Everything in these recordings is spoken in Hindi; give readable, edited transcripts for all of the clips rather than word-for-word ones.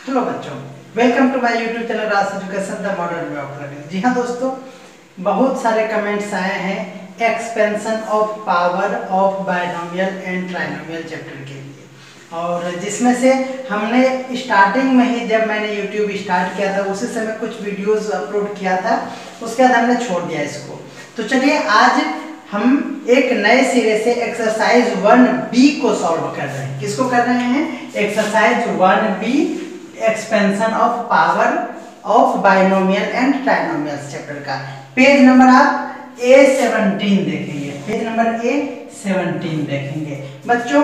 हेलो बच्चों, welcome to my YouTube channel Raj education the modern way of learning. जी हाँ दोस्तों, बहुत सारे कमेंट्स आए हैं expansion of power of binomial and trinomial chapter के लिए, और जिसमें से हमने स्टार्टिंग में ही जब मैंने यूट्यूब स्टार्ट किया था उसी समय कुछ वीडियोस अपलोड किया था, उसके बाद हमने छोड़ दिया इसको। तो चलिए आज हम एक नए सिरे से एक्सरसाइज 1B को सॉल्व कर रहे हैं। किसको कर रहे हैं? Exercise 1B expansion of power of binomial and trinomials chapter का पेज नंबर आप A17 देखेंगे। पेज नंबर A17 देखेंगे बच्चों।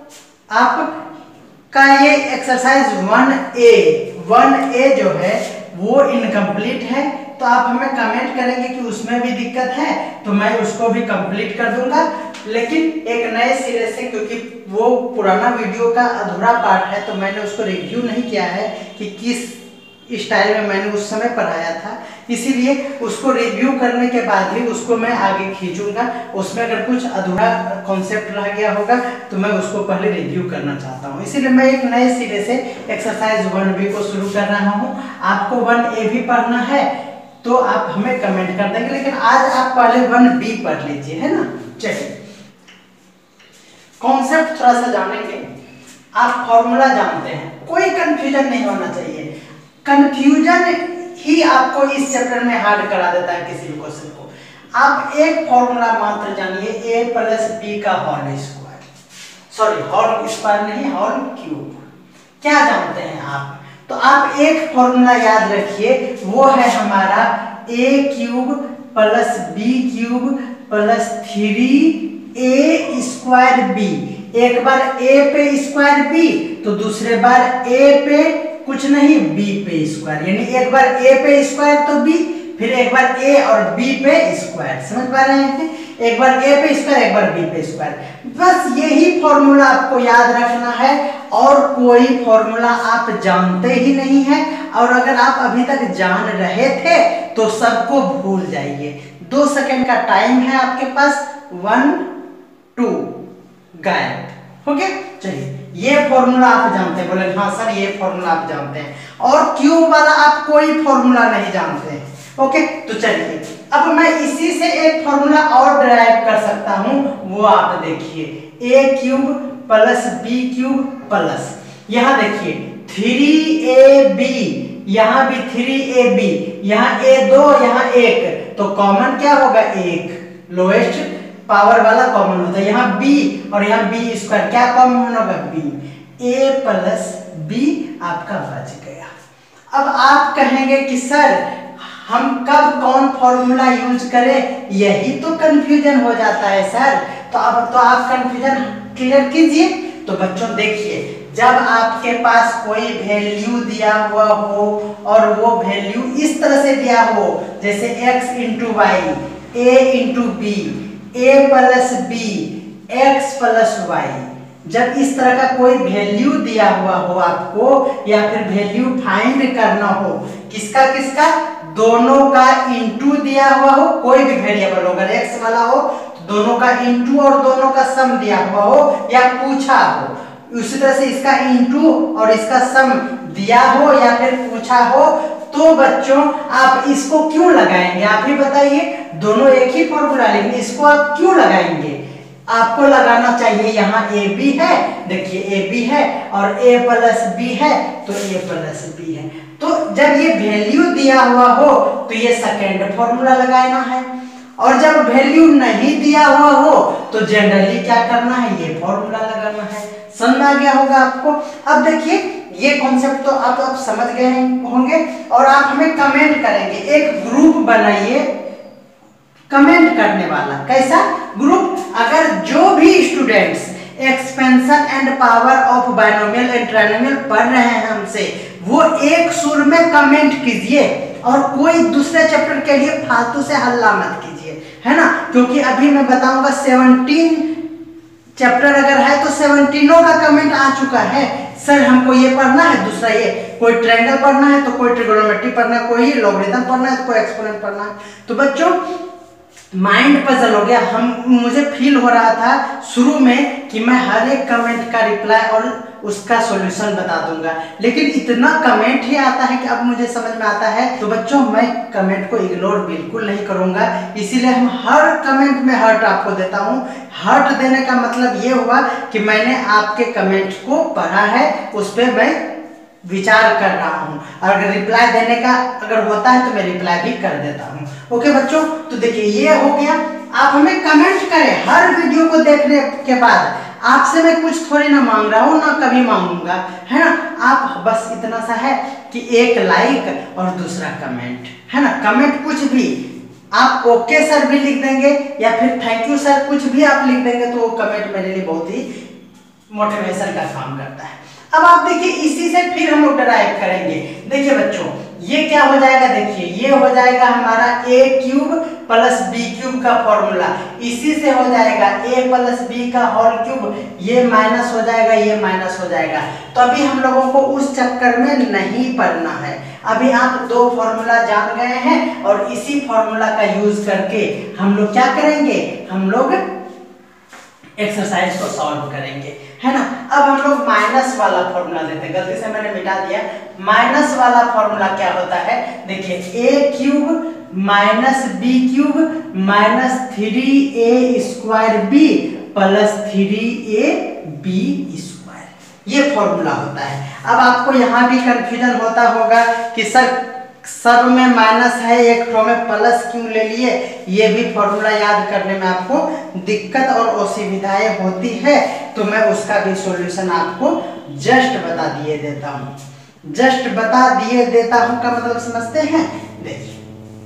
आपका ये एक्सरसाइज 1A जो है वो इनकम्प्लीट है, तो आप हमें कमेंट करेंगे कि उसमें भी दिक्कत है तो मैं उसको भी कंप्लीट कर दूंगा, लेकिन एक नए सिरे से, क्योंकि वो पुराना वीडियो का अधूरा पार्ट है तो मैंने उसको रिव्यू नहीं किया है कि किस स्टाइल में मैंने उस समय पढ़ाया था, इसीलिए उसको रिव्यू करने के बाद ही उसको मैं आगे खींचूंगा। उसमें अगर कुछ अधूरा कॉन्सेप्ट रह गया होगा तो मैं उसको पहले रिव्यू करना चाहता हूँ, इसीलिए मैं एक नए सिरे से एक्सरसाइज 1B को शुरू कर रहा हूँ। आपको 1A भी पढ़ना है तो आप हमें कमेंट कर देंगे, लेकिन आज आप पहले 1B पढ़ लीजिए, है ना। चलिए कॉन्सेप्ट थोड़ा सा जानेंगे। आप फॉर्मूला जानते हैं, कोई कंफ्यूजन नहीं होना चाहिए। कंफ्यूजन ही आपको इस चैप्टर में हार्ड करा देता है किसी भी क्वेश्चन को। आप एक फॉर्मूला मात्र जानिए, a + b का whole square, sorry whole square नहीं, होल क्यूब। क्या जानते हैं आप? तो आप एक फॉर्मूला याद रखिए, वो है हमारा a³ + b³ + 3a² b। एक बार a पे स्क्वायर b तो दूसरे बार a पे कुछ नहीं b पे स्क्वायर, यानी एक बार a पे स्क्वायर तो b, फिर एक बार a और b पे स्क्वायर। समझ पा रहे हैं? एक बार a पे स्क्वायर, एक बार b पे स्क्वायर। बस यही फॉर्मूला आपको याद रखना है, और कोई फॉर्मूला आप जानते ही नहीं है, और अगर आप अभी तक जान रहे थे तो सबको भूल जाइए। 2 सेकंड का टाइम है आपके पास। 1 2 गायब हो गया। चलिए ये फॉर्मूला आप जानते हैं, बोले हाँ सर ये फॉर्मूला आप जानते हैं, और क्यूब वाला आप कोई फॉर्मूला नहीं जानते हैं। ओके, तो चलिए अब मैं इसी से एक फॉर्मूला और डिराइव कर सकता हूं, वो आप देखिए, a³ + b³ प्लस, यहां देखिए 3ab, यहां भी 3ab, यहां a2, यहां 1, तो कॉमन क्या होगा? 1, लोएस्ट पावर वाला कॉमन होता है। यहाँ b और यहाँ b², क्या कॉमन होगा? b। a + b आपका बच गया। अब आप कहेंगे कि सर हम कब कौन फॉर्मूला यूज करें, यही तो कंफ्यूजन हो जाता है सर। तो अब तो आप कंफ्यूजन क्लियर कीजिए। तो बच्चों देखिए, जब आपके पास कोई वैल्यू दिया हुआ हो और वो वैल्यू इस तरह से दिया हो, जैसे x × y, a × b, a + b, x + y, जब इस तरह का कोई वैल्यू दिया हुआ हो आपको, या फिर वैल्यू फाइंड करना हो, किसका किसका? दोनों का इंटू दिया हुआ हो, कोई भी वेरिएबल हो, अगर x वाला हो तो दोनों का इंटू और दोनों का सम दिया हुआ हो, या पूछा हो, उसी तरह से इसका इंटू और इसका सम दिया हो या फिर पूछा हो, तो बच्चों आप इसको क्यों लगाएंगे? आप ही बताइए। दोनों एक ही फॉर्मूला, लेकिन इसको आप क्यों लगाएंगे? आपको लगाना चाहिए, यहाँ a b है, देखिए a b है और a + b है, तो a + b है। तो जब ये वैल्यू दिया हुआ हो तो ये सेकेंड फॉर्मूला लगाना है, और जब वैल्यू नहीं दिया हुआ हो तो जनरली क्या करना है? ये फॉर्मूला लगाना है। समझ आ गया होगा आपको। अब देखिए ये कॉन्सेप्ट तो आप समझ गए होंगे, और आप हमें कमेंट करेंगे। एक ग्रुप बनाइए कमेंट करने वाला। कैसा ग्रुप? अगर जो भी students expansion and power of binomial and trinomial पढ़ रहे हैं हमसे, वो एक सुर में कमेंट कीजिए, और कोई दूसरे चैप्टर के लिए फालतू से हल्ला मत कीजिए, है ना। क्योंकि अभी मैं बताऊंगा 17 चैप्टर अगर है तो 17 का कमेंट आ चुका है। सर हमको ये पढ़ना है, दूसरा ये, कोई ट्रायंगल पढ़ना है तो कोई ट्रिगोनोमेट्री पढ़ना है, कोई लॉगरिथम पढ़ना है तो कोई एक्सपोनेंट पढ़ना है। तो बच्चों माइंड पजल हो गया। मुझे फील हो रहा था शुरू में कि मैं हर एक कमेंट का रिप्लाई और उसका सॉल्यूशन बता दूंगा, लेकिन इतना कमेंट ही आता है कि अब मुझे समझ में आता है। तो बच्चों मैं कमेंट को इग्नोर बिल्कुल नहीं करूंगा, इसीलिए हम हर कमेंट में हार्ट आपको देता हूं। हार्ट देने का मतलब ये हुआ कि मैंने आपके कमेंट को पढ़ा है, उस पर मैं विचार कर रहा हूँ, अगर रिप्लाई देने का अगर होता है तो मैं रिप्लाई भी कर देता हूँ। ओके बच्चों, तो देखिए ये हो गया। आप हमें कमेंट करें हर वीडियो को देखने के बाद। आपसे मैं कुछ थोड़ी ना मांग रहा हूँ, ना कभी मांगूंगा, है ना। आप बस इतना सा है कि एक लाइक और दूसरा कमेंट, है ना। कमेंट कुछ भी आप ओके सर भी लिख देंगे या फिर थैंक यू सर कुछ भी आप लिख देंगे तो वो कमेंट मेरे लिए बहुत ही मोटिवेशन का काम करता है। अब आप देखिए इसी से फिर हम लोग डिराइव करेंगे। देखिए बच्चों ये क्या हो जाएगा, देखिए ये हो जाएगा हमारा a cube plus b cube का फॉर्मूला। इसी से हो जाएगा a प्लस b का होल क्यूब, ये माइनस हो जाएगा, ये माइनस हो जाएगा। तो अभी हम लोगों को उस चक्कर में नहीं पढ़ना है। अभी आप दो फॉर्मूला जान गए हैं और इसी फॉर्मूला का यूज करके हम लोग क्या करेंगे, हम लोग एक्सरसाइज को सॉल्व करेंगे, है ना। अब हम लोग माइनस वाला फॉर्मूला देते हैं, गलती से मैंने मिटा दिया। माइनस वाला फॉर्मूला क्या होता है, देखिए a cube minus b cube minus 3a square b plus 3ab square, ये फॉर्मूला होता है। अब आपको यहाँ भी कंफ्यूजन होता होगा कि सर सब में माइनस है, एक ठो में प्लस क्यों ले लिए। ये भी फॉर्मूला याद करने में आपको दिक्कत और असुविधाएं होती है, तो मैं उसका भी सॉल्यूशन आपको जस्ट बता दिए देता हूँ। जस्ट बता दिए देता हूँ का मतलब समझते हैं। देखिए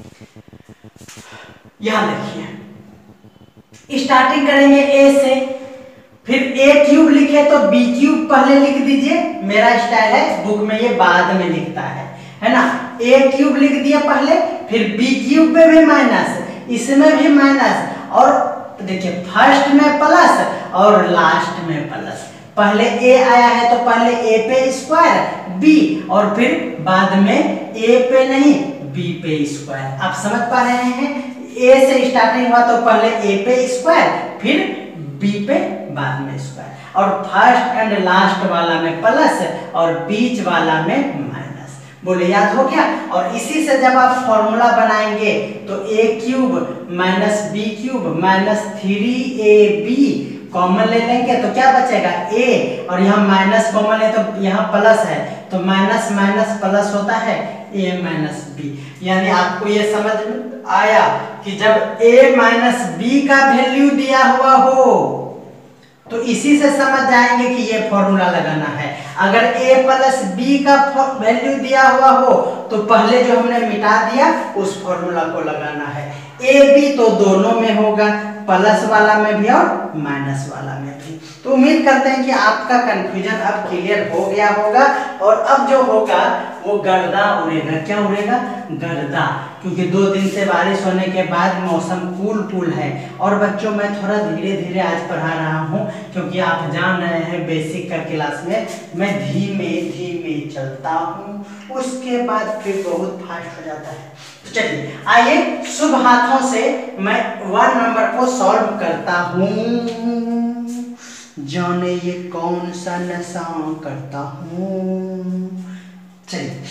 यहां देखिए स्टार्टिंग करेंगे a से, फिर a क्यूब लिखे तो b क्यूब पहले लिख दीजिए। मेरा स्टाइल है, बुक में ये बाद में लिखता है ना। a क्यूब लिख दिया पहले, फिर b क्यूब पे भी माइनस, इसमें भी माइनस, और देखिए फर्स्ट में प्लस और लास्ट में प्लस। पहले a आया है तो पहले a पे स्क्वायर b, और फिर बाद में a पे नहीं b पे स्क्वायर। आप समझ पा रहे हैं, a से स्टार्टिंग हुआ तो पहले a पे स्क्वायर फिर b पे बाद में स्क्वायर, और फर्स्ट एंड लास्ट वाला में प्लस और बीच वाला में माइनस। बोले याद हो गया। और इसी से जब आप फॉर्मूला बनाएंगे तो a cube minus b cube minus 3ab common ले लेंगे तो क्या बचेगा a, और यहाँ माइनस कॉमन है तो यहाँ प्लस है, तो माइनस माइनस प्लस होता है a माइनस b। यानी आपको ये समझ में आया कि जब a माइनस b का वैल्यू दिया हुआ हो तो इसी से समझ जाएंगे कि ये फॉर्मूला लगाना है। अगर a प्लस b का वैल्यू दिया हुआ हो तो पहले जो हमने मिटा दिया उस फॉर्मूला को लगाना है। a b तो दोनों में होगा, प्लस वाला में भी और माइनस वाला में भी। तो उम्मीद करते हैं कि आपका कंफ्यूजन अब क्लियर हो गया होगा, और अब जो होगा वो गर्दा उड़ेगा। क्या उड़ेगा, गर्दा, क्योंकि 2 दिन से बारिश होने के बाद मौसम कूल है। और बच्चों मैं थोड़ा धीरे धीरे आज पढ़ा रहा हूँ, क्योंकि आप जान रहे हैं बेसिक का क्लास में मैं धीमे धीमे चलता हूँ, उसके बाद फिर बहुत फास्ट हो जाता है। तो चलिए आइए शुभ हाथों से मैं 1 नंबर को सॉल्व करता हूँ। जाने ये कौन सा नशा करता हूँ। चलिए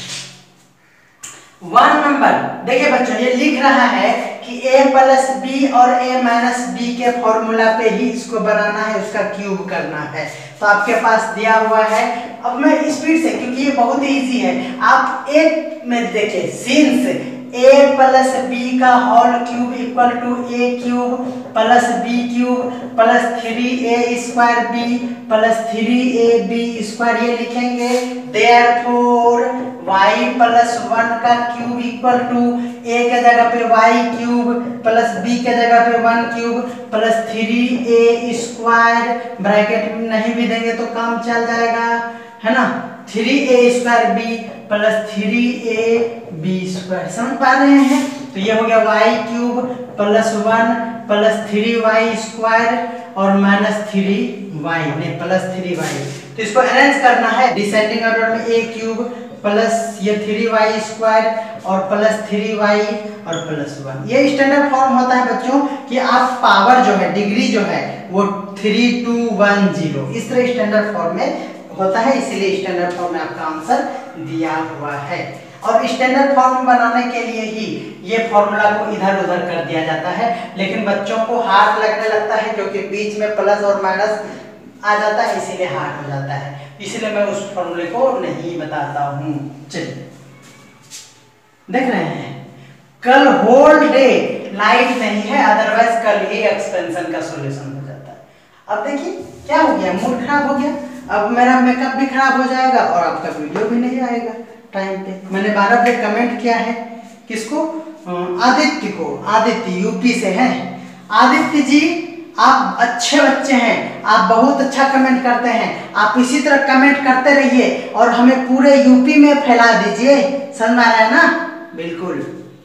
1 नंबर देखिए बच्चों, ये लिख रहा है कि a प्लस b और a माइनस b के फॉर्मूला पे ही इसको बनाना है, उसका क्यूब करना है। तो आपके पास दिया हुआ है। अब मैं स्पीड से, क्योंकि ये बहुत ही इजी है, आप एक में देखिए सिंस a प्लस b का whole cube equal to a cube plus b cube plus 3a square b plus 3ab square, ये लिखेंगे। देयरफॉर y प्लस 1 का क्यूब इक्वल टू a के जगह पे y क्यूब प्लस b के जगह पे 1 cube plus 3a square, bracket में नहीं भी देंगे तो काम चल जाएगा, है ना। 3a square b plus 3ab square, समझ पा रहे हैं। तो ये हो गया y cube plus 1 plus 3y square और माइनस 3y नहीं प्लस 3y। तो इसको अरेंज करना है डिसेंडिंग ऑर्डर में, a क्यूब प्लस ये 3y स्क्वायर और प्लस 3y और प्लस 1। ये स्टैंडर्ड फॉर्म होता है बच्चों कि आप पावर जो है, डिग्री जो है वो 3 2 1 0 इस तरह स्टैंडर्ड फॉर्म में होता है, इसीलिए स्टैंडर्ड फॉर्म में आपका आंसर दिया हुआ है। और स्टैंडर्ड फॉर्म बनाने के लिए ही ये फॉर्मूला को इधर उधर कर दिया जाता है, लेकिन बच्चों को हार्ड लगने लगता है क्योंकि बीच में प्लस और माइनस आ जाता है, इसीलिए हार्ड हो जाता है, इसलिए मैं उस फॉर्मूले को नहीं बताता हूँ। चलिए देख रहे हैं, कल होल डे लाइट नहीं है, अदरवाइज कल ही एक्सपेंशन का सॉल्यूशन हो जाता है। अब देखिए क्या हो गया, मूड खराब हो गया, अब मेरा मेकअप भी खराब हो जाएगा और आपका वीडियो भी नहीं आएगा टाइम पे। मैंने 12 बजे कमेंट किया है, किसको? आदित्य को। आदित्य यूपी से हैं। आदित्य जी आप अच्छे बच्चे हैं, आप बहुत अच्छा कमेंट करते हैं, आप इसी तरह कमेंट करते रहिए और हमें पूरे यूपी में फैला दीजिए, समझ में आ रहा है ना? बिल्कुल।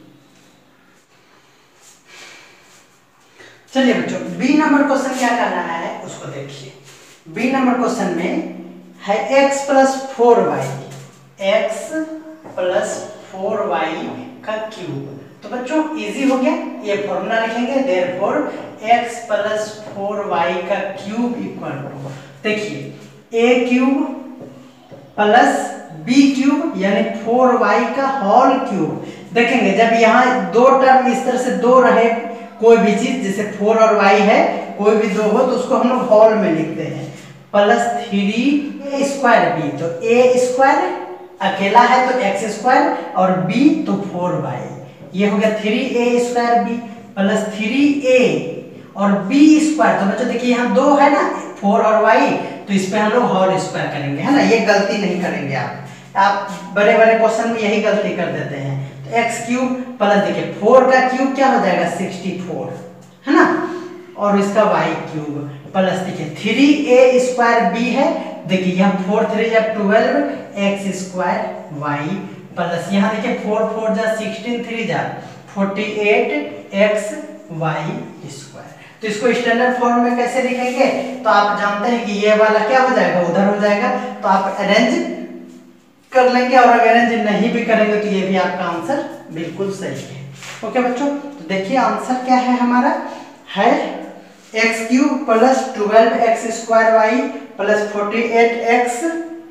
चलिए बच्चों, बी नंबर क्वेश्चन क्या करना है उसको देखिए। बी नंबर क्वेश्चन में है x plus 4y, x plus 4y का क्यूब। तो बच्चों इजी हो गया, ये फॉर्मूला लिखेंगे, देयरफॉर x प्लस 4y का क्यूब इक्वल टू, देखिए a cube plus b cube यानी 4y का होल क्यूब। देखेंगे जब यहाँ दो टर्म इस तरह से दो रहे, कोई भी चीज जैसे 4 और y है, कोई भी दो हो तो उसको हम लोग होल में लिखते हैं, प्लस 3a स्क्वायर b। तो a स्क्वायर अकेला है तो x स्क्वायर और b तो 4y, ये हो गया 3a square b plus 3a और b स्क्वायर। तो बच्चों देखिए यहाँ दो है ना, 4 और y, तो इस पे हम लोग होल स्क्वायर करेंगे, है ना, ये गलती नहीं करेंगे आप बड़े बड़े क्वेश्चन में यही गलती कर देते हैं। तो x क्यूब प्लस देखिए 4 का क्यूब क्या हो जाएगा 64, है ना, और इसका y क्यूब प्लस देखिए 3a स्क्वायर b है, देखिए यहाँ 4 3 या 12 x स्क्वायर y प्लस यहाँ देखिए 4 4 जा 16 3 जा 48 x y स्क्वायर। तो इसको स्टैंडर्ड फॉर्म में कैसे लिखेंगे? तो आप जानते हैं कि ये वाला क्या हो जाएगा, उधर हो जाएगा, तो आप अरेंज कर लेंगे, और अगर अरेंज नहीं भी करेंगे तो ये भी आपका आंसर बिल्कुल सही है। ओके बच्चों, तो देखिए आंसर क्या है हमारा, है x cube plus 12x square y plus 48x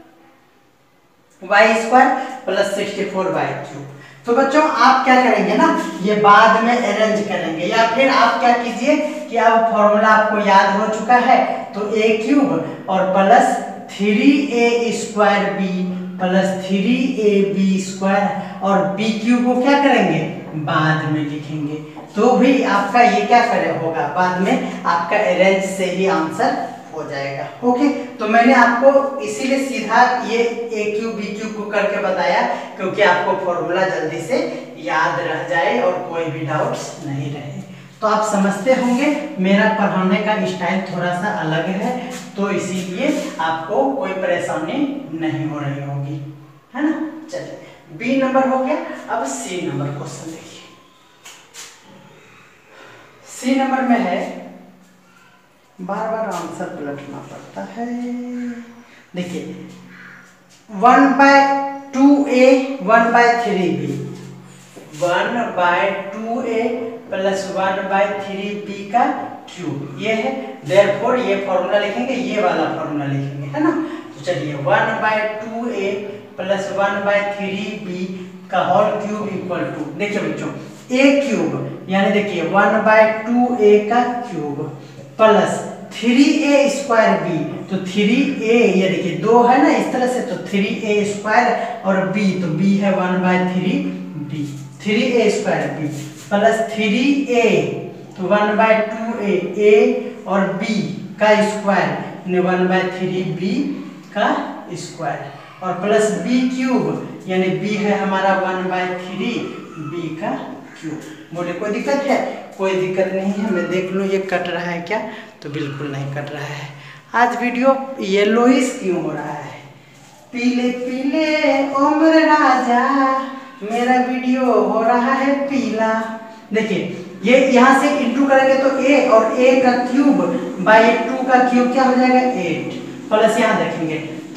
y square plus 64y cube. तो बच्चों आप क्या करेंगे ना, ये बाद में अरेंज करेंगे, या फिर आप क्या कीजिए कि अब फॉर्मूला आपको याद हो चुका है, तो a क्यूब और plus 3a square b plus 3ab square और b क्यूब को क्या करेंगे, बाद में लिखेंगे, तो भी आपका ये क्या करे होगा, बाद में आपका अरेंज से ही आंसर हो जाएगा। ओके, तो मैंने आपको इसीलिए सीधा ये a क्यूब b क्यूब को करके बताया क्योंकि आपको फॉर्मूला जल्दी से याद रह जाए और कोई भी डाउट्स नहीं रहे। तो आप समझते होंगे मेरा पढ़ाने का स्टाइल थोड़ा सा अलग है, तो इसीलिए आपको कोई परेशानी नहीं हो रही होगी, है ना। चलिए बी नंबर हो गया, अब सी नंबर क्वेश्चन देखिए। सी नंबर में है, बार बार आंसर पलटना पड़ता है, देखिए 1/2a 1/3b 1/2a plus 1/3b का क्यूब, ये है, देयरफॉर ये फॉर्मूला लिखेंगे, ये वाला फॉर्मूला लिखेंगे, है ना। तो चलिए 1/2a प्लस 1/3b का होल क्यूब इक्वल टू, देखिए बच्चों a क्यूब यानी देखिए 1/2a का cube plus 3a square b, तो 3a ये देखिए दो है ना इस तरह से, तो 3a स्क्वायर और b, तो b है 1/3b 3a square b plus 3a, तो 1/2a a और b का स्क्वायर यानी 1/3b का स्क्वायर और प्लस b क्यूब यानी b है हमारा 1/3b का क्यूब। बोले कोई दिक्कत है? कोई दिक्कत नहीं है। मैं देख लूँ ये कट रहा है क्या, तो बिल्कुल नहीं कट रहा है। आज वीडियो येलोइश क्यों हो रहा है? पीले पीले उम्र राजा, मेरा वीडियो हो रहा है पीला। देखिए ये यहाँ से इंटू करेंगे तो a और a का क्यूब बाई 2 का क्यूब क्या हो जाएगा 8, प्लस यहाँ देखेंगे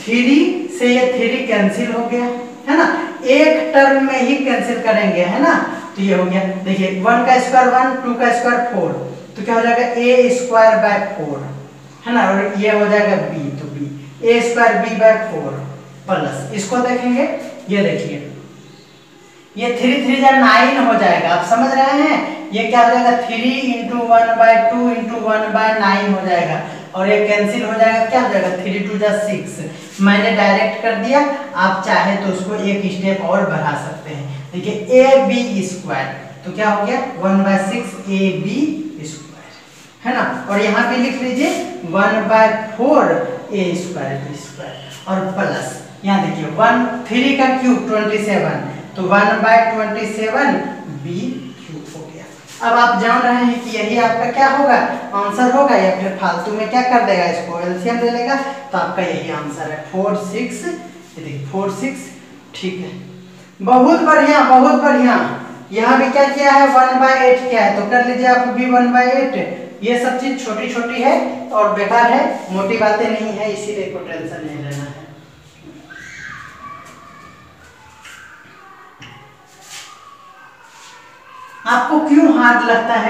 3 से ये 3 कैंसिल हो गया है ना, एक टर्म में ही कैंसिल करेंगे है ना, तो ये हो गया। देखिए 1 का स्क्वायर 1, 2 का स्क्वायर 4, तो क्या हो जाएगा a स्क्वायर बाय 4 है ना, और ये हो जाएगा b, तो b a square b by 4 plus इसको देखेंगे, ये देखिए ये 3 3 जा 9 हो जाएगा, आप समझ रहे हैं, ये क्या हो जाएगा 3 इंटू 1/2 इंटू 1/9 हो जाएगा, और ये कैंसिल हो जाएगा, क्या हो जाएगा 3 2 जा 6। मैंने डायरेक्ट कर दिया, आप चाहे तो उसको एक स्टेप और बढ़ा सकते हैं। देखिए ab स्क्वायर, तो क्या हो गया 1/6 ab स्क्वायर है ना, और यहाँ पे लिख लीजिए 1/4 a स्क्वायर b स्क्वायर, और प्लस यहाँ देखिए 3 का क्यूब 27, तो 1/27 b क्यूब हो गया। अब आप जान रहे हैं कि यही आपका क्या होगा, आंसर होगा, या फिर फालतू में क्या कर देगा, इसको एलसीएम ले लेगा, तो आपका यही आंसर है 4 6, ये देखिए 4 6, ठीक है, बहुत बढ़िया बहुत बढ़िया। यहाँ भी क्या किया है 1/8 किया है, तो कर लीजिए आप भी 1/8। ये सब चीज छोटी छोटी है और बेकार है, मोटी बातें नहीं है, इसीलिए कोई टेंशन नहीं लेना है। आपको क्यों हार्ड लगता है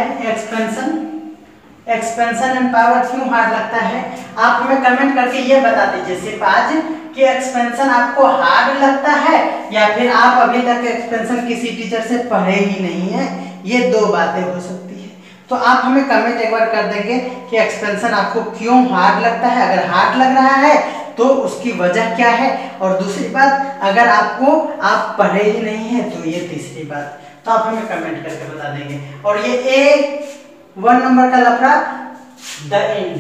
एक्सपेंशन एंड पावर, क्यों हार्ड लगता है, आप हमें कमेंट करके ये बता दीजिए सिर्फ आज कि एक्सपेंशन आपको हार्ड लगता है या फिर आप अभी तक एक्सपेंशन किसी टीचर से पढ़े ही नहीं है, ये दो बातें हो सकती है। तो आप हमें कमेंट एक बार कर देंगे कि एक्सपेंशन आपको क्यों हार्ड लगता है, अगर हार्ड लग रहा है तो उसकी वजह क्या है, और दूसरी बात अगर आप पढ़े ही नहीं है तो ये तीसरी बात, तो आप हमें कमेंट करके बता देंगे। और ये A1 नंबर का लफड़ा द एंड,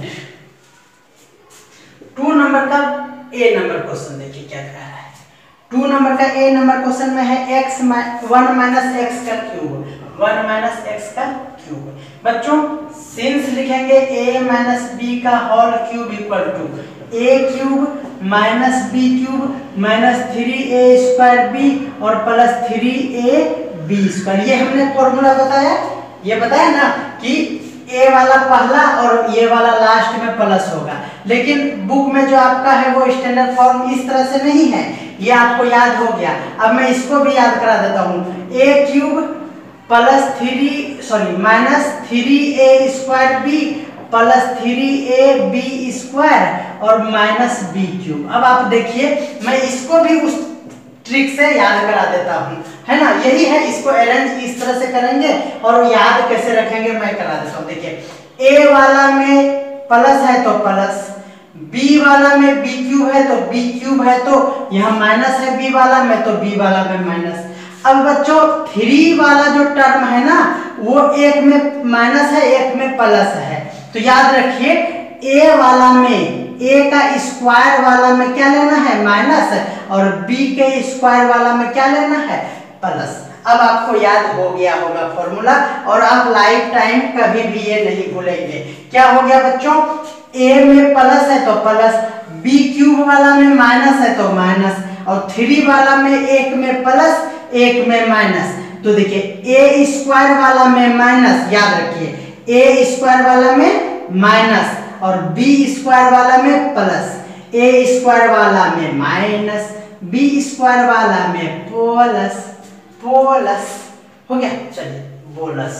2 नंबर का A नंबर क्वेश्चन देखिए क्या कह रहा है। 2 नंबर का A नंबर क्वेश्चन में है 1 माइनस x का क्यूब, 1 माइनस x का क्यूब। बच्चों सिंस लिखेंगे a माइनस b का whole cube equal to a cube minus b cube minus 3a square b और प्लस 3ab स्क्वायर। ये हमने फॉर्मूला बताया, ये बताया ना कि a वाला पहला और ये वाला लास्ट में प्लस होगा, लेकिन बुक में जो आपका है वो स्टैंडर्ड फॉर्म इस तरह से नहीं है, ये आपको याद हो गया। अब मैं इसको भी याद करा देता हूँ, a cube plus minus 3a square b plus 3ab square और माइनस b क्यूब। अब आप देखिए मैं इसको भी उस ट्रिक से याद करा देता हूँ, है ना, यही है, इसको अरेंज इस तरह से करेंगे और याद कैसे रखेंगे मैं करा देता हूँ। देखिए a वाला में प्लस है तो प्लस, b वाला में b क्यूब है तो b क्यूब है, तो यहाँ माइनस है b वाला में तो b वाला में माइनस। अब बच्चों 3 वाला जो टर्म है ना वो एक में माइनस है एक में प्लस है, तो याद रखिए a वाला में a का स्क्वायर वाला में क्या लेना है माइनस और b के स्क्वायर वाला में क्या लेना है प्लस। अब आपको याद हो गया होगा फॉर्मूला और आप लाइफ टाइम कभी भी ये नहीं भूलेंगे। क्या हो गया बच्चों, a में प्लस है तो प्लस, b क्यूब वाला में माइनस है तो माइनस और 3 वाला में एक में प्लस एक में माइनस। तो देखिए a स्क्वायर वाला में माइनस, याद रखिए a स्क्वायर वाला में माइनस और b स्क्वायर वाला में प्लस, a स्क्वायर वाला में माइनस b स्क्वायर वाला में प्लस प्लस हो गया। चलिए बोलस,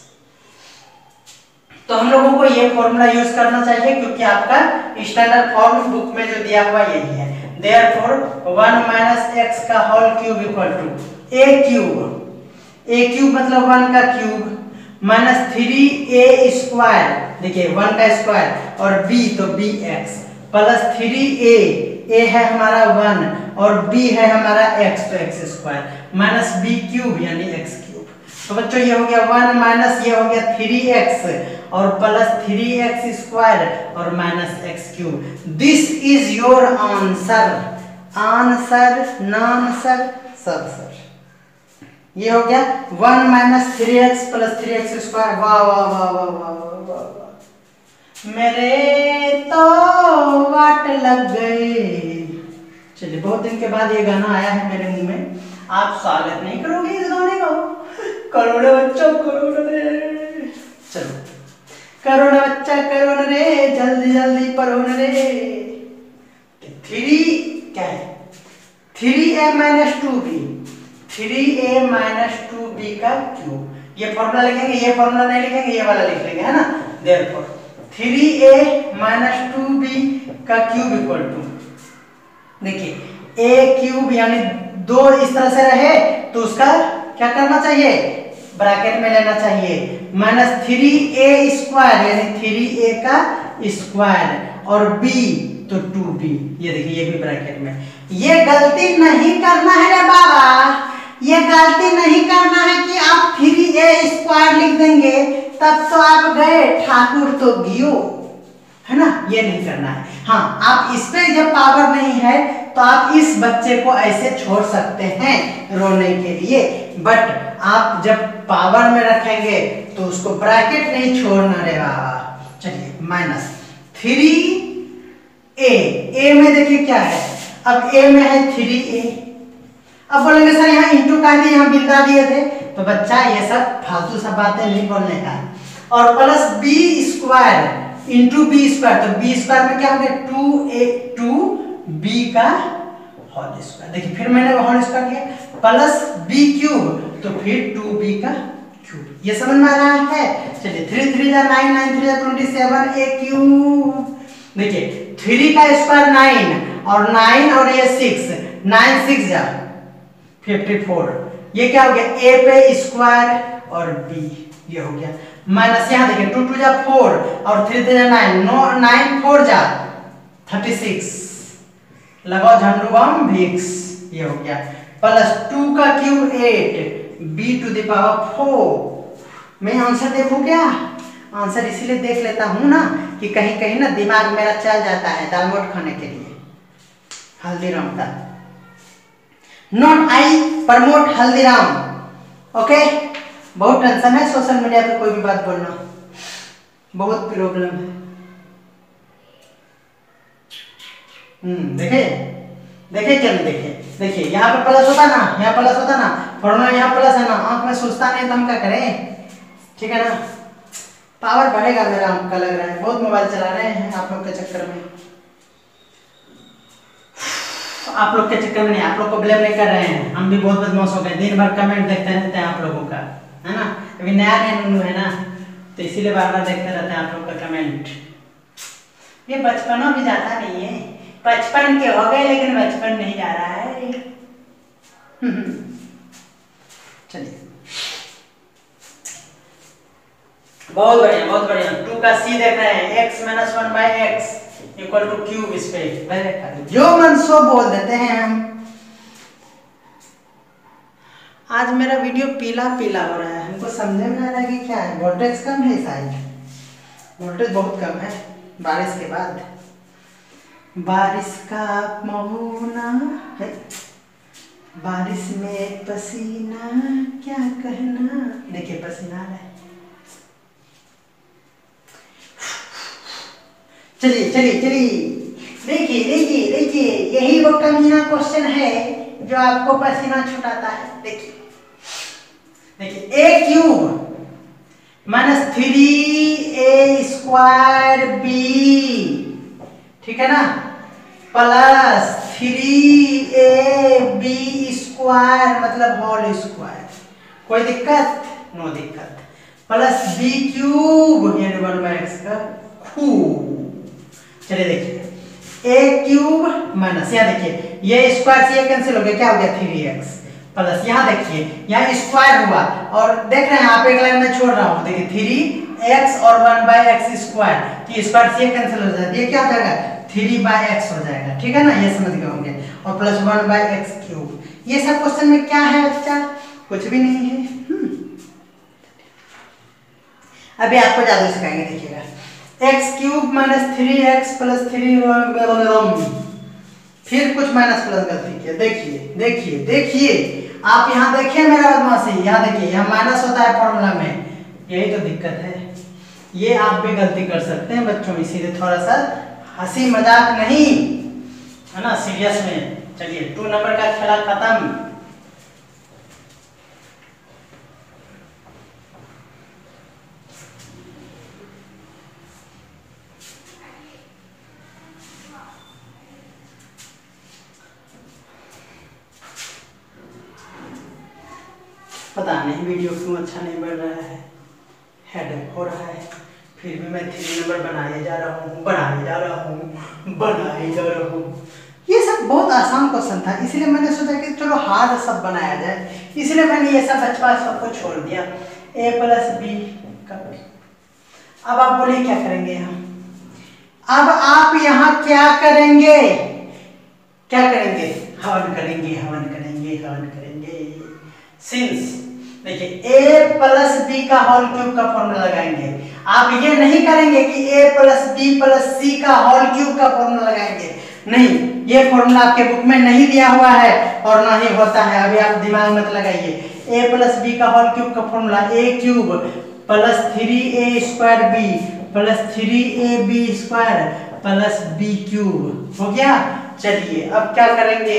तो हम लोगों को ये फॉर्मूला यूज करना चाहिए क्योंकि आपका स्टैंडर्ड फॉर्म बुक में जो दिया हुआ यही है। Therefore 1 माइनस x का whole cube equal to a cube मतलब 1 का क्यूब माइनस 3a स्क्वायर, देखिए 1 का स्क्वायर और b तो bx प्लस 3a है हमारा 1 और b है हमारा x तो x square minus b cube यानी x क्यूब। तो बच्चों ये हो गया 1 माइनस ये हो गया 3x और प्लस 3x स्क्वायर और minus x cube. This is your answer, answer नॉन सर सब सर। ये हो गया 1 minus 3x plus 3x square. वाह वाह वाह वाह वाह वाह वाह, मेरे तो वाट लग गई। चलिए बहुत दिन के बाद ये गाना आया है मेरे मुंह में, आप स्वागत नहीं करोगे इस गाने का? करो ना बच्चों करो ना रे, चलो करो ना बच्चा करो ना रे, जल्दी जल्दी पढ़ो ना रे। 3 क्या है 3a minus 2b 3a minus 2b का क्यूब। ये फॉर्मूला लिखेंगे, ये फॉर्मूला नहीं लिखेंगे, ये वाला लिख लेंगे, है ना। देयरफॉर 3a माइनस 2b का क्यूब इक्वल टू, देखिए a क्यूब यानी 2 इस तरह से रहे तो उसका क्या करना चाहिए, ब्रैकेट में लेना चाहिए, माइनस 3a स्क्वायर यानी 3a का स्क्वायर और b तो 2b, ये देखिए ये भी ब्रैकेट में। ये गलती नहीं करना है रे बाबा, ये गलती नहीं करना है कि आप 3a स्क्वायर लिख देंगे तब तो आप गए ठाकुर तो गियो, है ना, ये नहीं करना है। हाँ, आप इस पे जब पावर नहीं है तो आप इस बच्चे को ऐसे छोड़ सकते हैं रोने के लिए, बट आप जब पावर में रखेंगे तो उसको ब्रैकेट नहीं छोड़ना रे बाबा। चलिए माइनस 3a, a में देखिए क्या है, अब a में है 3a, अब बोलेंगे सर यहाँ इंटू का दिए, यहाँ बिल्दा दिए थे, तो बच्चा ये सब फालतू सब बातें नहीं बोलने का। और plus b square into b square, तो बी स्क्वायर में क्या हो गया 2b का होल स्क्वायर। देखिए फिर मैंने होल स्क्वायर किया, प्लस b क्यूब तो फिर 2b का क्यूब। ये समझ में आ रहा है। चलिए 3 3 जा 9 9 3 जा 27 a क्यूब। देखिए 3 का स्क्वायर 9 और 9 और ये 6, 9 6 जा 54, ये क्या हो गया a पे स्क्वायर और b, ये हो गया माइनस, यहाँ देखिए 2 2 जा 4 और 3 3 जा 9, 9 4 जा 36, लगाओ झंडू बम भिक्स, ये हो गया प्लस 2 का cube 8 b to the power 4। मैं आंसर देखूं क्या, आंसर इसीलिए देख लेता हूं ना कि कहीं कहीं ना दिमाग मेरा चल जाता है दाल मोट खाने के लिए, हल्दीराम का। Not I promote Haldiram, okay. बहुत टेंशन है सोशल मीडिया पे कोई भी बात बोलना, बहुत प्रॉब्लम है। देखिए देखिए चलिए देखिए यहाँ पे प्लस होता ना, यहाँ प्लस होता ना, फॉर्मूला यहाँ प्लस है ना, आंख में सोचता नहीं तो हम क्या करें, ठीक है ना। पावर बढ़ेगा मेरा आंख का लग रहा है, बहुत मोबाइल चला रहे हैं आप लोग के चक्कर में, आप लोग के चक्कर में नहीं, आप लोग को ब्लेम नहीं कर रहे हैं, हम भी बहुत बदमाश हो गए, दिन भर कमेंट देखते रहते हैं आप लोगों का, है ना। अभी नया नया नुनू है ना, तो इसीलिए बार बार देखते रहते हैं आप लोग का कमेंट। ये बचपना भी जाता नहीं है, 55 के हो गए लेकिन बचपन नहीं जा रहा है। चलिए बहुत बढ़िया बहुत बढ़िया। 2 का c देख रहे हैं, x minus 1 by x equal to cube, इस पे जो मन सो बोल देते हैं हम। आज मेरा वीडियो पीला पीला हो रहा है, हमको समझ में आ रहा है कि क्या है, वोल्टेज कम है शायद, वोल्टेज बहुत कम है बारिश के बाद। बारिश का महीना है, बारिश में पसीना क्या कहना, देखिए पसीना आ रहा है। चलिए चलिए चलिए देखिए देखिए देखिए, यही वो कमीना क्वेश्चन है जो आपको पसीना छुटाता है। देखिए देखिए a cube minus 3a square b, ठीक है ना, प्लस 3ab स्क्वायर मतलब होल स्क्वायर, कोई दिक्कत, नो दिक्कत, प्लस b क्यूब यानी 1/x का क्यूब। चलिए देखिए a क्यूब माइनस, यहाँ देखिए ये स्क्वायर से ये कैंसिल हो गया, क्या हो गया 3x, प्लस यहाँ देखिए यहाँ स्क्वायर हुआ और देख रहे हैं आप एक लाइन में छोड़ रहा हूँ, देखिए 3x और 1/x स्क्वायर, तो स्क्वायर से ये कैंसिल हो जाता है, ये क्या हो जाएगा 3/x हो जाएगा, ठीक है ना, ये समझ गए होंगे, और प्लस 1/x क्यूब। ये सब क्वेश्चन में क्या है बच्चा, कुछ भी नहीं है। अभी आपको जादू सिखाएंगे, देखिएगा x cube minus 3x plus 3, फिर कुछ माइनस प्लस गलती किया, देखिए देखिए देखिए आप यहाँ देखिए मेरा बदमाशी, यहाँ देखिए यहाँ माइनस होता है फॉर्मूला में, यही तो दिक्कत है, ये आप भी गलती कर सकते हैं बच्चों, इसीलिए थोड़ा सा हंसी मजाक नहीं, है ना, सीरियस में। चलिए 2 नंबर का खेला खत्म। पता नहीं वीडियो क्यों अच्छा नहीं बन रहा है, हेडेक हो रहा है। फिर भी मैं 3 नंबर बनाए जा रहा हूँ, बनाए जा रहा हूँ, बनाए जा रहा हूँ। ये सब बहुत आसान क्वेश्चन था, इसलिए मैंने सोचा कि चलो हार्ड सब बनाया जाए, इसलिए मैंने ये सब बचपन सबको छोड़ दिया। a प्लस बी का, अब आप बोलिए क्या करेंगे हम? अब आप यहाँ क्या करेंगे? क्या करेंगे? हवन करेंगे, हवन करेंगे, हवन करेंगे। सिंस देखिए a प्लस बी का होल क्यूब का फॉर्मूला लगाएंगे। आप ये नहीं करेंगे कि a plus b plus c का होल क्यूब का फॉर्मूला लगाएंगे, नहीं, ये फॉर्मूला आपके बुक में नहीं दिया हुआ है और ना ही होता है, अभी आप दिमाग मत लगाइए। a प्लस बी का होल क्यूब का formula a cube plus 3a square b plus 3ab square plus b cube हो गया। चलिए अब क्या करेंगे?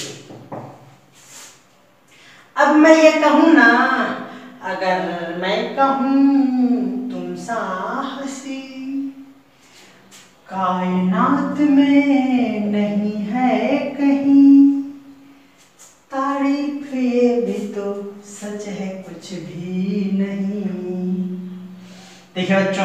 अब मैं ये कहूं ना, अगर मैं कहूं तुम साहसी कायनात में नहीं है कहीं, तारीफ ये भी तो सच है कुछ भी नहीं। देखिए बच्चों,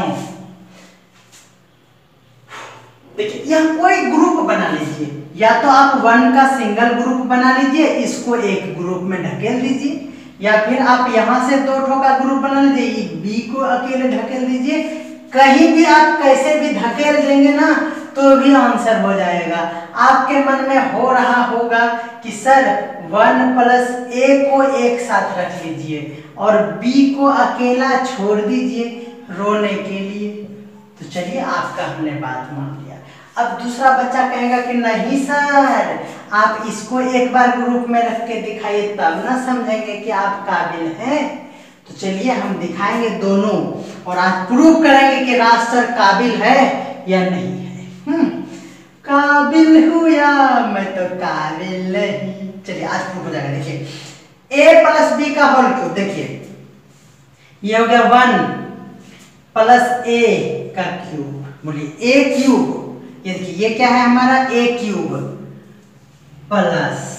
देखिए यहाँ कोई ग्रुप बना लीजिए, या तो आप 1 का सिंगल ग्रुप बना लीजिए, इसको एक ग्रुप में ढकेल दीजिए, या फिर आप यहाँ से 2 ठो का ग्रुप बना लीजिए, बी को अकेले ढकेल दीजिए। कहीं भी आप कैसे भी धकेल देंगे ना तो भी आंसर हो जाएगा। आपके मन में हो रहा होगा कि सर 1 प्लस a को एक साथ रख लीजिए और b को अकेला छोड़ दीजिए रोने के लिए। तो चलिए आपका हमने बात मान लिया। अब दूसरा बच्चा कहेगा कि नहीं सर, आप इसको एक बार ग्रुप में रख के दिखाइए तब ना समझेंगे कि आप काबिल हैं। तो चलिए हम दिखाएंगे दोनों और आज प्रूव करेंगे कि राज सर काबिल है या नहीं है। काबिल हूँ या मैं तो काबिल नहीं। चलिए आज प्रूव हो जाएगा। देखिए a प्लस बी का होल क्यूब, देखिए ये हो गया 1 प्लस a का क्यूब, बोलिए a क्यूब, ये देखिए ये क्या है हमारा a cube plus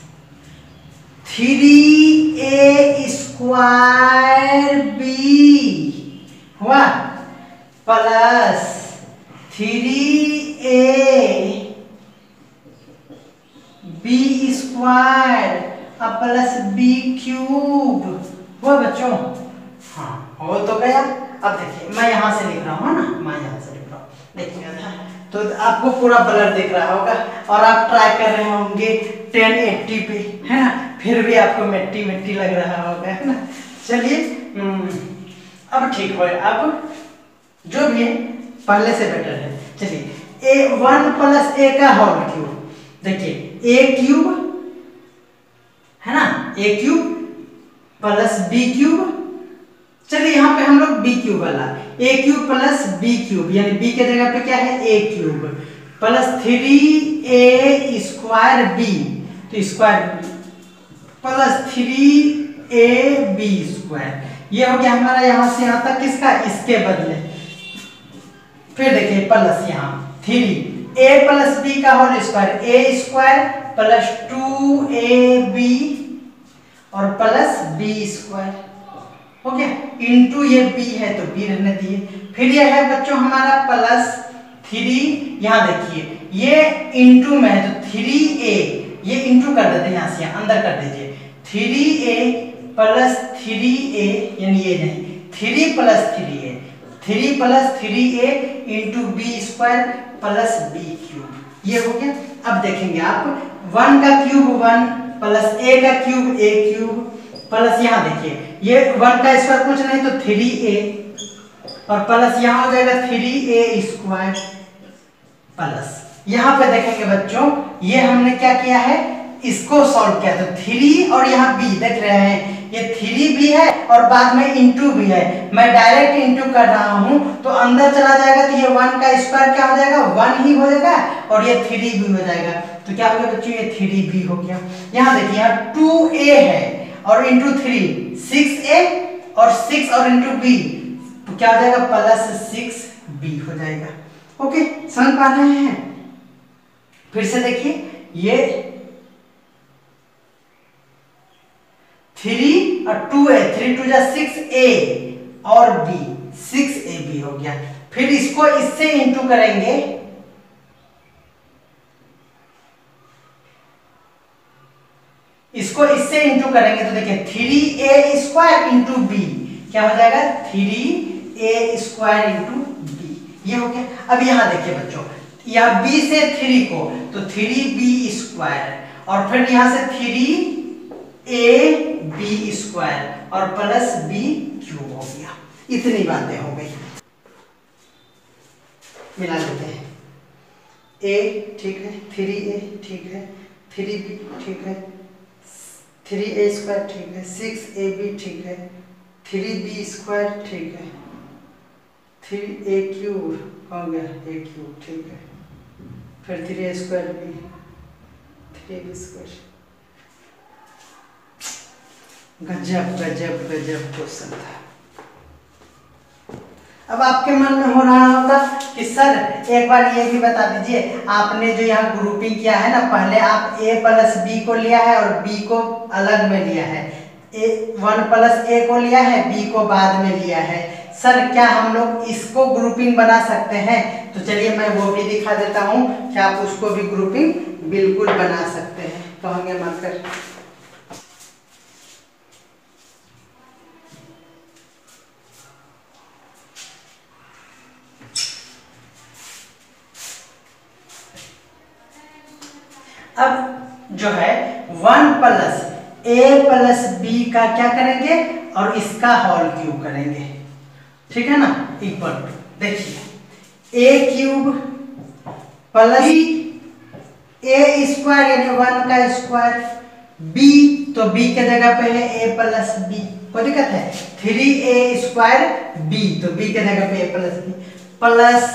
3a square b हुआ plus 3a b square plus b cube हुआ बच्चों। हाँ हो तो गया। अब देखिए मैं यहाँ से लिख रहा हूँ ना, मैं यहाँ से लिख रहा हूँ, देखिए तो आपको पूरा ब्लर दिख रहा होगा और आप ट्राई कर रहे होंगे 1080 पे, है ना, फिर भी आपको मिट्टी मिट्टी लग रहा होगा, है ना। चलिए अब ठीक हो, अब जो भी है पहले से बेटर है। चलिए a1 प्लस a का होल क्यूब, देखिए a क्यूब है ना, a cube plus b cube. चलिए यहाँ पे हम लोग b क्यूब वाला a cube plus b cube, यानी b के जगह पे क्या है a cube plus 3a square b, तो स्क्वायर प्लस 3ab स्क्वायर, ये हो गया हमारा यहाँ से यहाँ तक किसका, इसके बदले। फिर देखिए प्लस यहाँ 3a प्लस b का whole square, a square plus 2ab और प्लस b स्क्वायर हो गया, इंटू ये b है तो b रहने दिए। फिर ये है बच्चों हमारा प्लस 3, यहाँ देखिए ये इंटू में है तो 3a, ये इंटू कर देते हैं यहाँ से अंदर कर दीजिए, 3a प्लस 3a, यानी ये नहीं 3 plus 3a, 3 plus 3a into b square plus b cube, ये हो गया। अब देखेंगे आप 1 का क्यूब 1 प्लस a का क्यूब a क्यूब प्लस यहाँ देखिए ये 1 का स्क्वायर कुछ नहीं तो 3a और प्लस यहाँ हो जाएगा 3a स्क्वायर प्लस, यहाँ पे देखेंगे बच्चों ये हमने क्या किया है, इसको सॉल्व किया तो 3 और यहाँ b देख रहे हैं, ये 3b है और बाद में इंटू भी है, मैं डायरेक्ट इंटू कर रहा हूँ तो अंदर चला जाएगा तो ये 1 का स्क्वायर क्या हो जाएगा 1 ही हो जाएगा और ये 3b हो जाएगा, तो क्या हो गया बच्चों ये 3b हो गया। यहाँ देखिए यहाँ 2a है और इंटू 3 6a और 6 और इंटू b तो क्या हो जाएगा प्लस 6b हो जाएगा। ओके समझ पा रहे हैं। फिर से देखिए ये 3 और 2a, 3 2 जा 6a और b, 6ab हो गया। फिर इसको इससे इंटू करेंगे, इसको इससे इंटू करेंगे तो देखिए 3a स्क्वायर इंटू बी क्या हो जाएगा, 3a स्क्वायर इंटू बी, ये हो गया। अब यहां देखिए बच्चों, यहाँ b से 3 को तो 3b स्क्वायर और फिर यहां से 3ab स्क्वायर और प्लस b क्यूब हो गया। इतनी बातें हो गई, मिला लेते हैं। a ठीक है, 3a ठीक है, 3b ठीक है, 3a स्क्वायर ठीक है, 6ab ठीक है, 3b स्क्वायर ठीक है, 3a क्यूब हो गया, a क्यूब ठीक है, फिर 3a square b, 3b square. गजब गजब गजब क्वेश्चन था। अब आपके मन में हो रहा होगा कि सर एक बार ये भी बता दीजिए, आपने जो यहाँ ग्रुपिंग किया है ना, पहले आप a प्लस बी को लिया है और b को अलग में लिया है, a1 प्लस a को लिया है, b को बाद में लिया है। सर क्या हम लोग इसको ग्रुपिंग बना सकते हैं? तो चलिए मैं वो भी दिखा देता हूँ कि आप उसको भी ग्रुपिंग बिल्कुल बना सकते हैं। कहेंगे मार्कर, अब जो है 1 प्लस a प्लस बी का क्या करेंगे और इसका होल क्यूब करेंगे, ठीक है ना, इक्वल टू, देखिए a cube plus a square यानी 1 का स्क्वायर, b तो b के जगह पे है a प्लस b, कोई दिक्कत है, 3a स्क्वायर b तो b के जगह पे a plus b plus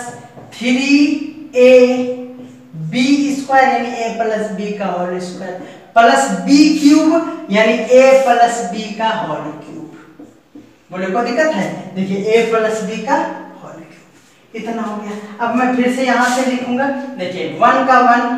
3a b square यानी a प्लस b का whole square plus b cube यानी a प्लस b का होल क्यूब। बोले कोई दिक्कत है? देखिए a प्लस b का होल क्यूब, इतना हो गया। अब मैं फिर से यहां से लिखूंगा, देखिए 1 का 1,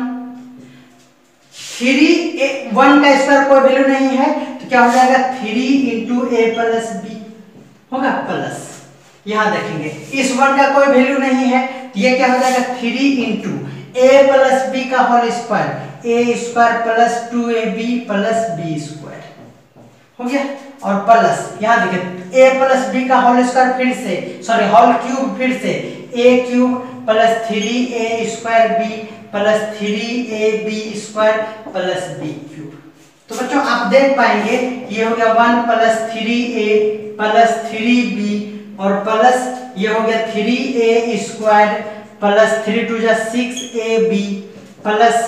1 का स्क्वायर कोई वैल्यू नहीं है तो क्या हो जाएगा, 3 इंटू a प्लस b होगा प्लस, यहां देखेंगे इस 1 का कोई वैल्यू नहीं है तो ये क्या हो जाएगा, 3 इंटू a प्लस बी का whole square, a square plus 2ab plus b square हो गया, और प्लस यहाँ देखिए a प्लस b का होल स्क्वायर फिर से, सॉरी होल क्यूब फिर से, a cube plus 3a square b plus 3ab square plus b cube. तो बच्चों आप देख पाएंगे ये हो गया 1 प्लस 3a प्लस 3b और प्लस ये हो गया 3a स्क्वायर प्लस 3 2 जा 6ab प्लस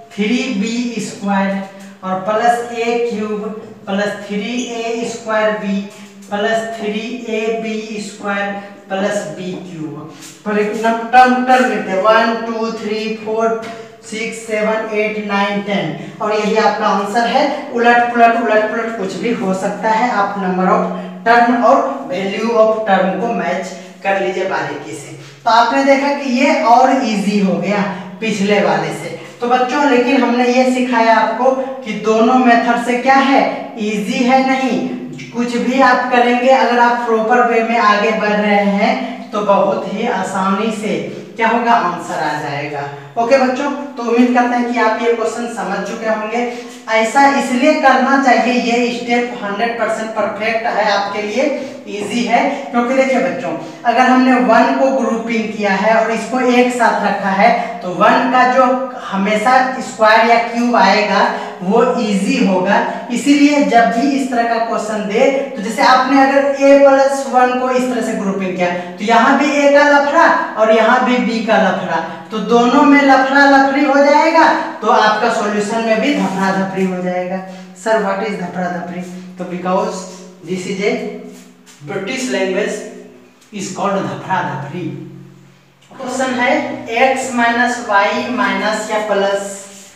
3b स्क्वायर और plus a cube plus 3a square b plus 3ab square plus b cube. पर एक टर्म लेते हैं 1 2 3 4 6 7 8 9 10 और यही आपका आंसर है। उलट पुलट कुछ भी हो सकता है, आप नंबर ऑफ टर्म और वैल्यू ऑफ टर्म को मैच कर लीजिए बारीकी से। तो आपने देखा कि ये और इजी हो गया पिछले वाले से। तो बच्चों लेकिन हमने ये सिखाया आपको कि दोनों मेथड से क्या है, इजी है नहीं, कुछ भी आप करेंगे अगर आप प्रॉपर वे में आगे बढ़ रहे हैं तो बहुत ही आसानी से क्या होगा, आंसर आ जाएगा। ओके बच्चों, तो उम्मीद करते हैं कि आप ये क्वेश्चन समझ चुके होंगे। ऐसा इसलिए करना चाहिए, ये स्टेप 100% परफेक्ट है आपके लिए, इजी है, क्योंकि देखिए बच्चों अगर हमने 1 को ग्रुपिंग किया है और इसको एक साथ रखा है तो 1 का जो हमेशा स्क्वायर या क्यूब आएगा वो इजी होगा। इसीलिए जब भी इस तरह का क्वेश्चन दे तो जैसे आपने अगर a प्लस 1 को इस तरह से ग्रुपिंग किया तो यहाँ भी a का लफड़ा और यहाँ भी b का लफड़ा, तो दोनों में लफड़ा लफड़ी हो जाएगा तो आपका सॉल्यूशन में भी धफड़ा धफड़ी हो जाएगा। सर व्हाट इज धफड़ा धफड़ी? तो because this is a British language is called धफड़ा धफड़ी। क्वेश्चन है x माइनस वाई माइनस या प्लस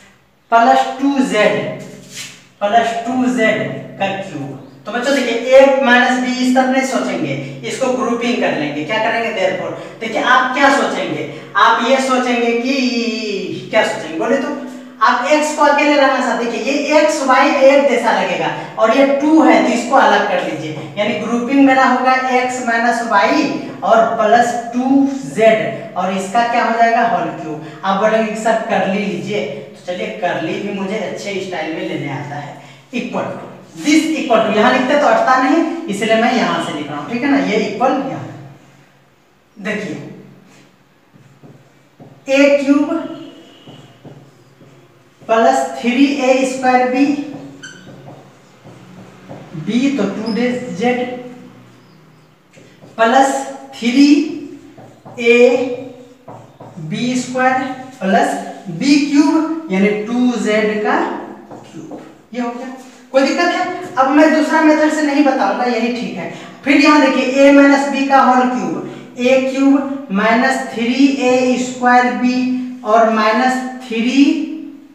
2z का क्यूब। तो बच्चों देखिए a माइनस बी इस तरफ नहीं सोचेंगे, इसको ग्रुपिंग कर लेंगे, क्या करेंगे देयरफॉर। देखिए आप क्या सोचेंगे, आप ये सोचेंगे कि क्या सोचेंगे बोले तो आप x को अकेले रखना चाहते हैं कि ये x y एक जैसा लगेगा और ये 2 है तो इसको अलग कर लीजिए, यानी ग्रुपिंग मेरा होगा x माइनस वाई और प्लस 2z और इसका क्या हो जाएगा होल क्यूब। आप बोलेंगे सर करली लीजिए, तो चलिए करली भी मुझे अच्छे स्टाइल में लेने आता है। Equal to this, equal to यहाँ लिखते तो अटता नहीं, इसलिए मैं यहाँ से लिख रहा हूँ, ठीक है ना। ये इक्वल यहाँ देखिए a cube plus 3a square b तो 2z plus 3a b square plus b cube यानी 2z का क्यूब। ये हो गया, कोई दिक्कत है? अब मैं दूसरा मेथड से नहीं बताऊंगा, यही ठीक है। फिर यहाँ देखिए a माइनस बी का whole cube, a cube minus 3a square b और माइनस 3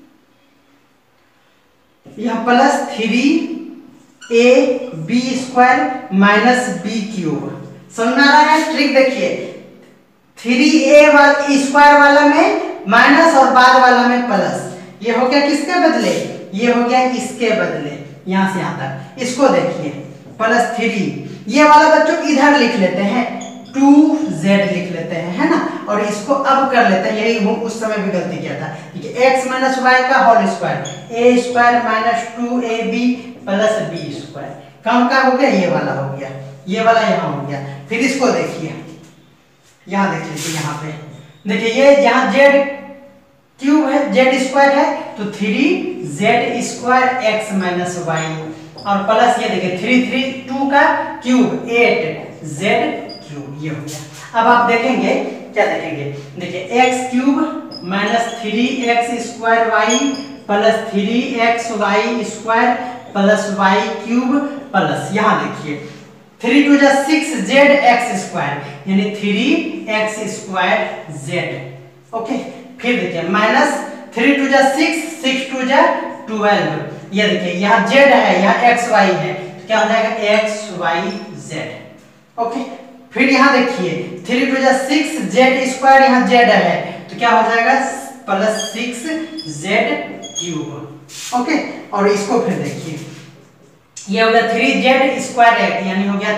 यह plus 3a b square minus b cube. समझ में आ रहा है ट्रिक? देखिए 3a वाला स्क्वायर वाला में माइनस और बाद वाला में प्लस, ये हो गया किसके बदले? ये हो गया इसके बदले, यहां से यहां तक। इसको देखिए प्लस 3, ये वाला बच्चों इधर लिख लेते हैं 2z लिख लेते हैं, है ना। और इसको अब कर लेते हैं, यही उस समय भी गलती किया था। x माइनस वाई का whole square, a square minus 2ab plus b square. कौन का हो गया? ये वाला हो गया, ये वाला यहाँ हो गया। फिर इसको देखिए, यहाँ देख लीजिए, यहाँ पे देखिए ये जहाँ z क्यूब है, z स्क्वायर है तो 3z square x minus y और प्लस ये देखिए 3 का क्यूब 8z क्यूब, ये हो गया। अब आप देखेंगे क्या देखेंगे? देखिए x cube minus 3x square y plus 3x वाई square plus y cube plus यहाँ देखिए 3 2 जा 6z x स्क्वायर यानी 3x स्क्वायर z। ओके, फिर देखिए माइनस 3 2 जा 6, 6 2 जा 12। ये देखिए यहाँ z है, यहाँ x y है, तो क्या हो जाएगा x y z। ओके, फिर यहाँ देखिए 3 2 जा 6 z स्क्वायर, यहाँ z है तो क्या हो जाएगा प्लस 6z क्यूब। ओके, और इसको फिर देखिए ये हो गया 3z स्क्वायर यानी हो गया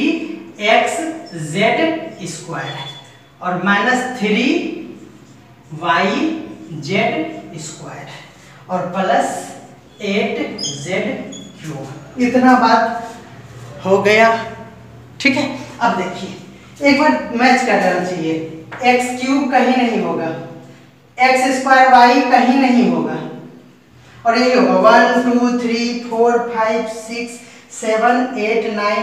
3xz स्क्वायर और माइनस 3yz स्क्वायर और प्लस 8z क्यूब। इतना बात हो गया, ठीक है। अब देखिए एक बार मैच कर लेना चाहिए, x क्यूब कहीं नहीं होगा, x स्क्वायर y कहीं नहीं होगा और ये होगा 1 2 3 4 5 6 7 8 9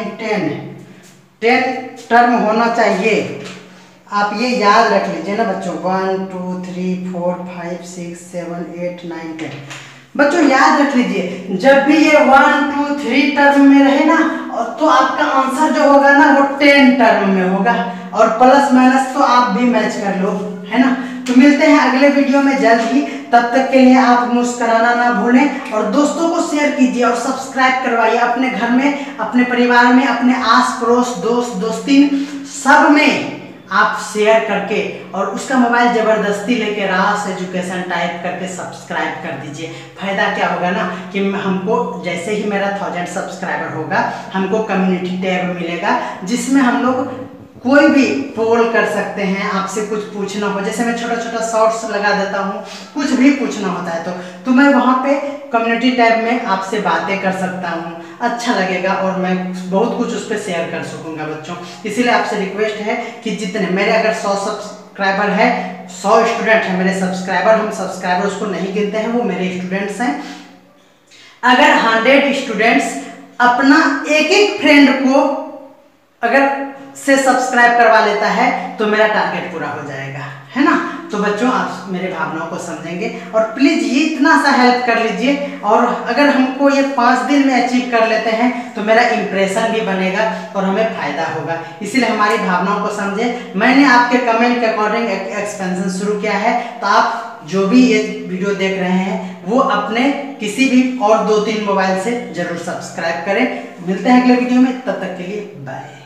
10 टर्म होना चाहिए। आप ये याद रख लीजिए ना बच्चों, 1 2 3 4 5 6 7 8 9 10 बच्चों याद रख लीजिए। जब भी ये 1 2 3 टर्म में रहे ना तो आपका आंसर जो होगा ना वो 10 टर्म में होगा और प्लस माइनस तो आप भी मैच कर लो, है ना। तो मिलते हैं अगले वीडियो में जल्द ही, तब तक के लिए आप मुस्कुराना ना भूलें और दोस्तों को शेयर कीजिए और सब्सक्राइब करवाइए। अपने घर में, अपने परिवार में, अपने आस पड़ोस, दोस्त दोस्तीन सब में आप शेयर करके और उसका मोबाइल जबरदस्ती लेके रास एजुकेशन टाइप करके सब्सक्राइब कर दीजिए। फायदा क्या होगा ना कि हमको जैसे ही मेरा 1000 सब्सक्राइबर होगा हमको कम्युनिटी टैब मिलेगा जिसमें हम लोग कोई भी पोल कर सकते हैं। आपसे कुछ पूछना हो, जैसे मैं छोटा छोटा शॉर्ट्स लगा देता हूँ, कुछ भी पूछना होता है तो मैं वहाँ पे कम्युनिटी टैब में आपसे बातें कर सकता हूँ, अच्छा लगेगा और मैं बहुत कुछ उस पर शेयर कर सकूँगा बच्चों। इसीलिए आपसे रिक्वेस्ट है कि जितने मेरे अगर 100 सब्सक्राइबर है, 100 स्टूडेंट हैं मेरे सब्सक्राइबर, हम सब्सक्राइबर उसको नहीं गिनते हैं, वो मेरे स्टूडेंट्स हैं। अगर 100 स्टूडेंट्स अपना एक फ्रेंड को अगर से सब्सक्राइब करवा लेता है तो मेरा टारगेट पूरा हो जाएगा, है ना। तो बच्चों आप मेरे भावनाओं को समझेंगे और प्लीज ये इतना सा हेल्प कर लीजिए और अगर हमको ये 5 दिन में अचीव कर लेते हैं तो मेरा इंप्रेशन भी बनेगा और हमें फायदा होगा। इसीलिए हमारी भावनाओं को समझें। मैंने आपके कमेंट के अकॉर्डिंग एक्सपेंशन शुरू किया है, तो आप जो भी ये वीडियो देख रहे हैं वो अपने किसी भी और 2-3 मोबाइल से जरूर सब्सक्राइब करें। मिलते हैं अगले वीडियो में, तब तक के लिए बाय।